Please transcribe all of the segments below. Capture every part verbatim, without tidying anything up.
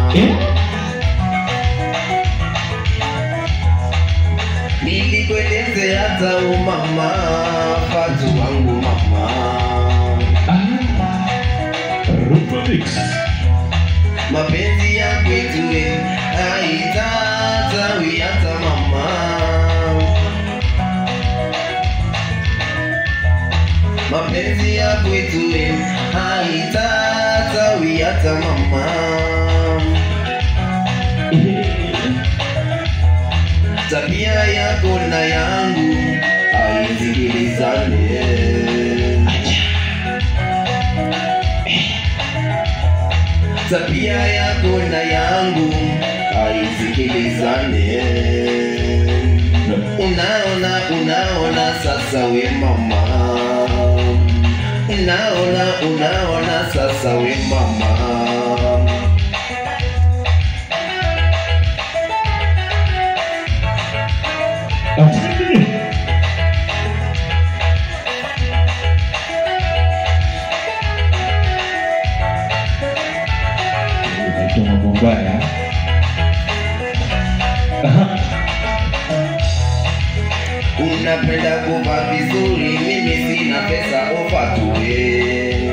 Eh? Nilikueleze hata umama, Fatu wangu mama. Rumba Mix. Mapenzi ya kwetu haitatawi hata mama. Mapenzi ya kwetu haitatawi hata mama. Tabia yako na yangu haisikilizane. Tabia yako na yangu haisikilizane. Unaona, unaona sasa we mama. Unaona, unaona sasa we mama. Itu ngomong ya. Unapenda kuvaa vizuri, mimi sina pesa ufatue.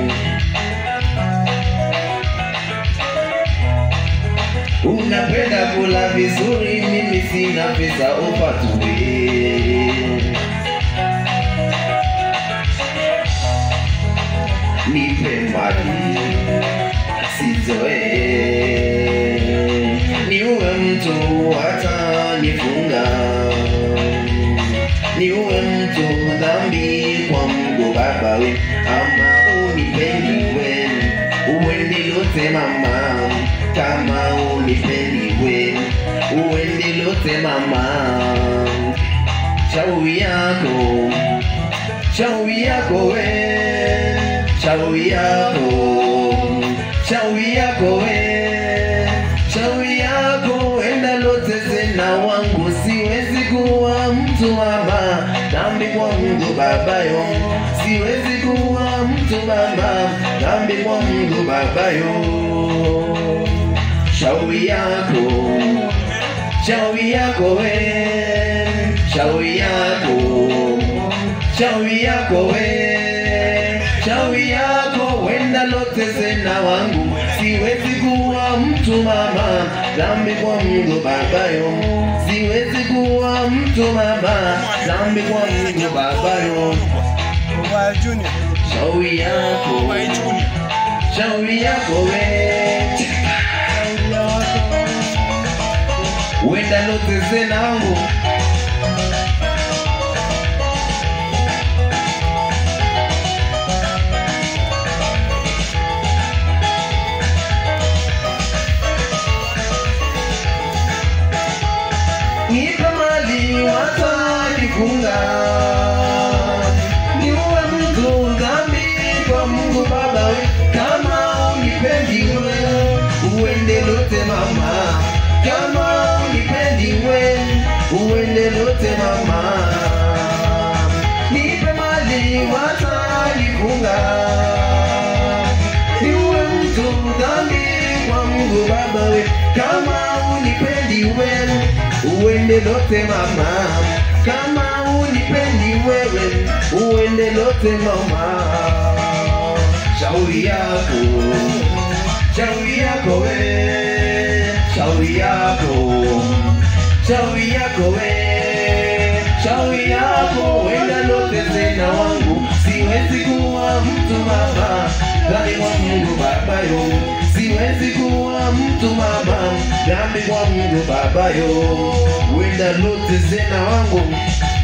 Unapenda kula vizuri, mimi sina pesa ufatue. Nipe mali sizoe, niwe mtu hata nifunga, niwe mtu dhambi kwa Mungu Baba we, ama unipendi we, uende lote mama, kama unipendi we, uende lote mama. Shauri yako, shauri yako we, shauri yako, shauri yako we, shauri yako, enda lote tena wangu, siwezi kuwa mtu mama, dhambi kwa Mungu Babayo, siwezi kuwa mtu mama, dhambi kwa Mungu Babayo. Shauri yako, shauri yako we, shauri yako, shauri yako we, shauri yako, wenda lote tena wangu, siwezi kuwa mtu mama, dhambi kwa Mungu Babayo, siwezi kuwa mtu mama, dhambi kwa Mungu Babayo. Shauri yako, shauri yako we, wenda lote tena wangu. Nipe mali watanifunga, niwe mtu dhambi kwa Mungu Baba we, kama unipendi we, uende lote mama, kama unipendi we, uende lote mama. Nipe mali watanifunga, niwe mtu dhambi kwa Mungu Baba we, kama unipendi we, uende lote mama, kama unipendi wewe, uende lote mama. Shauri yako, shauri yako we, shauri yako, shauri yako we, shauri yako, wenda lote tena wangu, siwezi kuwa mtu mama, dhambi kwa Mungu Babayo, siwezi kuwa mtu mama, dhambi kwa Mungu Babayo, wenda lote tena wangu,